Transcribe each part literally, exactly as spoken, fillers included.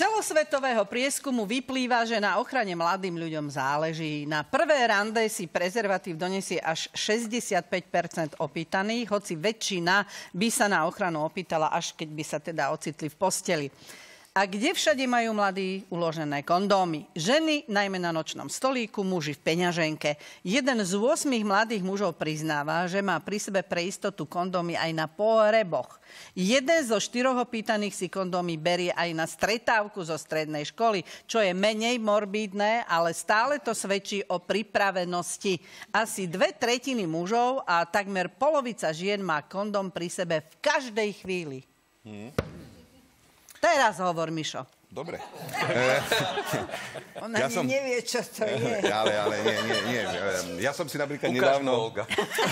celosvetového prieskumu vyplýva, že na ochrane mladým ľuďom záleží. Na prvé rande si prezervatív donesie až šesťdesiatpäť percent opýtaných, hoci väčšina by sa na ochranu opýtala, až keď by sa teda ocitli v posteli. A kde všade majú mladí uložené kondómy? Ženy najmä na nočnom stolíku, muži v peňaženke. Jeden z ôsmich mladých mužov priznáva, že má pri sebe pre istotu kondómy aj na pohreboch. Jeden zo štyroch opýtaných si kondómy berie aj na stretávku zo strednej školy, čo je menej morbídne, ale stále to svedčí o pripravenosti. Asi dve tretiny mužov a takmer polovica žien má kondóm pri sebe v každej chvíli. Hmm. Teraz hovor, Mišo. Dobre. Ona ja som... nevie, čo to je. Ale, ale, nie, nie, nie. Ja som si napríklad Ukáž nedávno... Olga.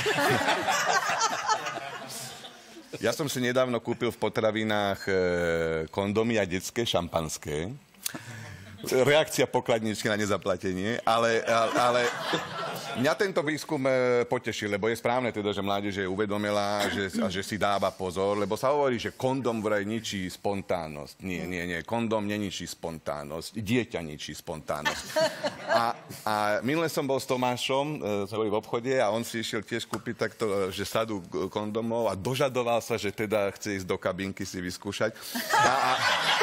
Ja som si nedávno kúpil v potravinách kondomy a detské šampanské. Reakcia pokladničky na nezaplatenie, ale... ale... Mňa tento výskum e, potešil, lebo je správne teda, že mládež je uvedomila že, a že si dáva pozor, lebo sa hovorí, že kondom vraj ničí spontánnosť. Nie, nie, nie. Kondom neničí spontánnosť. Dieťa ničí spontánnosť. A, a minule som bol s Tomášom, e, sa hovorí v obchode, a on si išiel tiež kúpiť takto, že sadu kondomov a dožadoval sa, že teda chce ísť do kabinky si vyskúšať. A, a...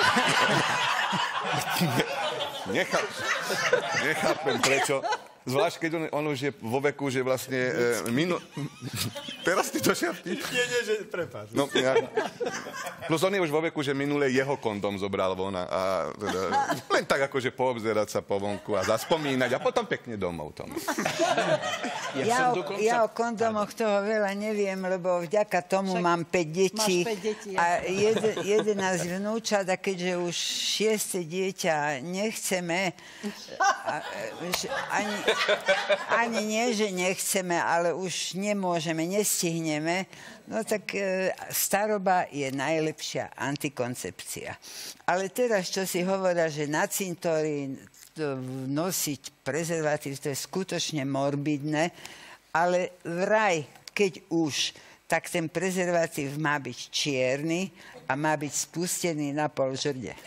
Nechá... Nechápem, prečo... Zvlášť, keď on, on už je vo veku, že vlastne... E, minu... Teraz ty to šapti? Nie, nie, že prepáč. No, ja... Plus on je už vo veku, že minule jeho kondom zobral von a, a teda, len tak akože poobzerať sa po vonku a zaspomínať a potom pekne domov tomu. Ja, ja, o, dokonca... ja o kondomoch toho veľa neviem, lebo vďaka tomu Však mám päť detí, päť detí a jeden, jedenásť vnúčat, a keďže už šieste dieťa nechceme, a, ani... Ani nie, že nechceme, ale už nemôžeme, nestihneme. No tak e, staroba je najlepšia antikoncepcia. Ale teraz, čo si hovoria, že na cintorí nosiť prezervatív, to je skutočne morbidné, ale vraj, keď už, tak ten prezervatív má byť čierny a má byť spustený na pol žrde.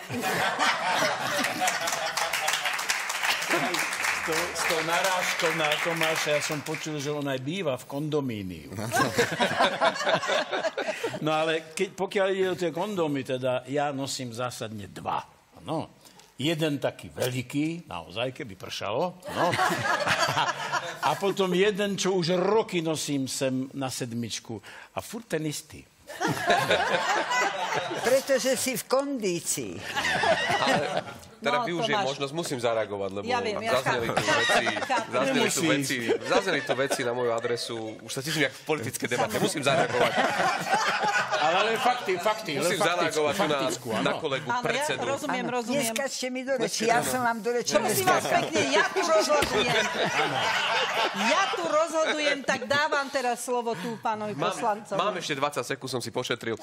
S tou narážkou na Tomáša, ja som počul, že on aj býva v kondomíniu. No ale keď, pokiaľ ide o tie kondómy, teda ja nosím zásadne dva. No. Jeden taký veľký, naozaj, keby pršalo. No. A potom jeden, čo už roky nosím sem na sedmičku. A furt ten istý. Pretože si v kondícii. Ale teda No, využijem Tomáš. možnosť, musím zareagovať, lebo Ja viem, ja zazneli tu chápem. veci, Chápem. zazneli tu Nemusíš. veci, zazneli tu veci na moju adresu. Už sa teším, jak v politické debate. Musím zareagovať. Ale, ale fakty, fakty. Musím faktickú, zareagovať tu na, faktickú, na áno. kolegu Áno, ja predsedu. rozumiem, Áno, rozumiem. Neskačte mi do reči, ja som vám do reči Prosím vás pekne, ja tu rozhodujem. Ja tu rozhodujem, tak dávam teraz slovo tu pánovi Mám, poslancovi. mám ešte dvadsať sekúnd, som si pošetril.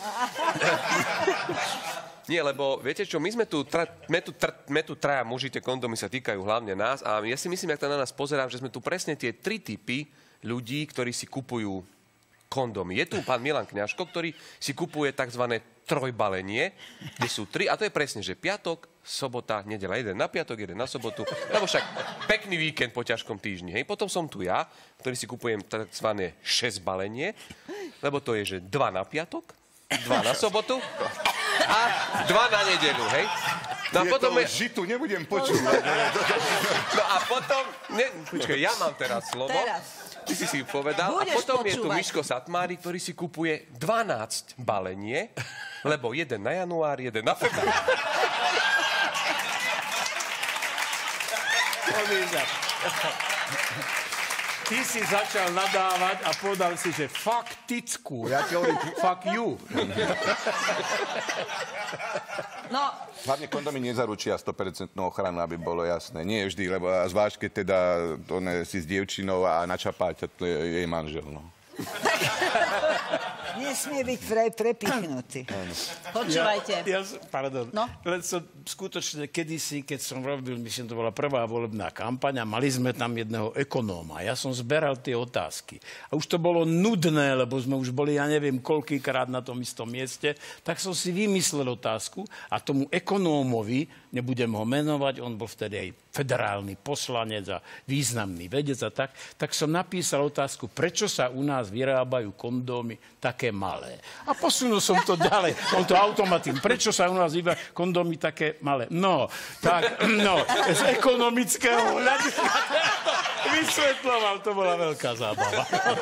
Nie, lebo viete čo, my sme tu, tra, sme tu, tra, sme tu traja muži, tie kondomy sa týkajú hlavne nás a ja si myslím, jak to na nás pozerám, že sme tu presne tie tri typy ľudí, ktorí si kupujú kondomy. Je tu pán Milan Kňažko, ktorý si kupuje tzv. Trojbalenie, kde sú tri, a to je presne, že piatok, sobota, nedeľa, jeden na piatok, jeden na sobotu, lebo však pekný víkend po ťažkom týždni. Hej. Potom som tu ja, ktorý si kupujem tzv. Šesťbalenie, lebo to je, že dva na piatok, dva na sobotu a dva na nedeľu, hej? No a potom je... žitu nebudem počúvať. No a potom... Ne, počkaj, ja mám teraz slovo. Teraz. Ty si si povedal. Budeš a potom počúvať. je tu Miško Satmári, ktorý si kupuje dvanásť balenie, lebo jeden na január, jeden na február. Ty si začal nadávať a povedal si, že faktickú. Ja ti hovorím, fuck you. No, Hlavne kondomy nezaručia sto percent ochranu, aby bolo jasné. Nie vždy, lebo zvlášť, keď teda on si s dievčinou a načapáťa, to je jej manžel, no. Nesmie byť vraj prepichnutý. Počúvajte. Ja, ja, pardon. No? Len som skutočne kedysi, keď som robil, myslím, to bola prvá volebná kampaň a mali sme tam jedného ekonóma. Ja som zberal tie otázky. A už to bolo nudné, lebo sme už boli, ja neviem, koľkýkrát na tom istom mieste, tak som si vymyslel otázku a tomu ekonómovi, nebudem ho menovať, on bol vtedy aj federálny poslanec a významný vedec a tak, tak som napísal otázku, prečo sa u nás vyrábajú kondómy také malé. A posunul som to ďalej. On to automatím. Prečo sa u nás vyrábajú kondómy také malé? No, tak, no, z ekonomického hľadiska vysvetľoval, to bola veľká zábava.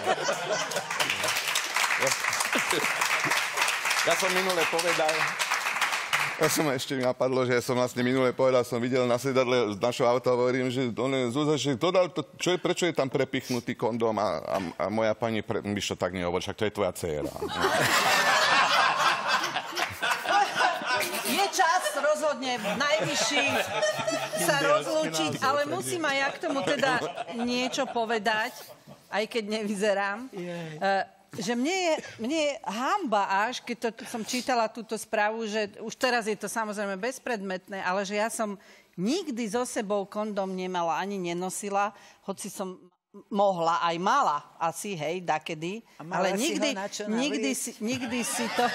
Ja som minule povedal, ja som ešte mi napadlo, že som vlastne minule povedal, som videl na sedadle z našho auta, hovorím, že on Zúza, že kto dal to, čo je, prečo je tam prepichnutý kondóm a, a, a moja pani, pre, myš to tak nehovor, však to je tvoja dcéra. Je čas rozhodne najvyšší sa rozlúčiť, ale musím aj ja k tomu teda niečo povedať, aj keď nevyzerám. Uh, že mne je, mne je hanba až, keď to, som čítala túto správu, že už teraz je to samozrejme bezpredmetné, ale že ja som nikdy so sebou kondom nemala, ani nenosila, hoci som mohla, aj mala asi, hej, dakedy, ale nikdy, nikdy, si, nikdy si to...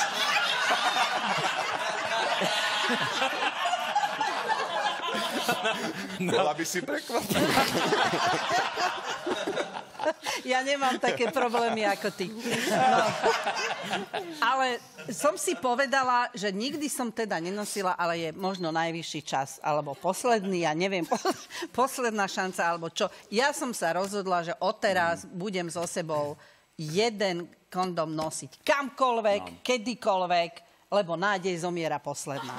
Bola by si prekvapená. Ja nemám také problémy ako ty. No. Ale som si povedala, že nikdy som teda nenosila, ale je možno najvyšší čas, alebo posledný, ja neviem, posledná šanca, alebo čo. Ja som sa rozhodla, že odteraz budem so sebou jeden kondom nosiť kamkoľvek, no. kedykoľvek, lebo nádej zomiera posledná.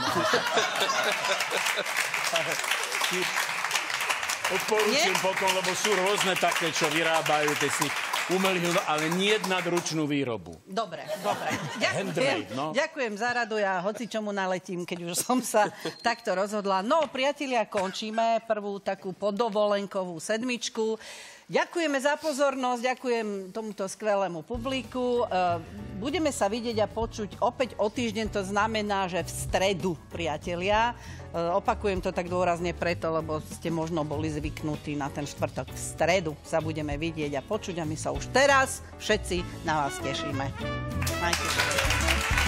Odporúčam potom, lebo sú rôzne také, čo vyrábajú, tie si umelý, ale nie nadručnú výrobu. Dobre, dobre. Ďakujem, Handmade, no. ďakujem za radu, ja hoci čomu naletím, keď už som sa takto rozhodla. No, priatelia, končíme prvú takú podovolenkovú sedmičku. Ďakujeme za pozornosť, ďakujem tomuto skvelému publiku. Budeme sa vidieť a počuť opäť o týždeň, to znamená, že v stredu, priatelia. Opakujem to tak dôrazne preto, lebo ste možno boli zvyknutí na ten štvrtok. V stredu sa budeme vidieť a počuť a my sa už teraz všetci na vás tešíme. Majte sa.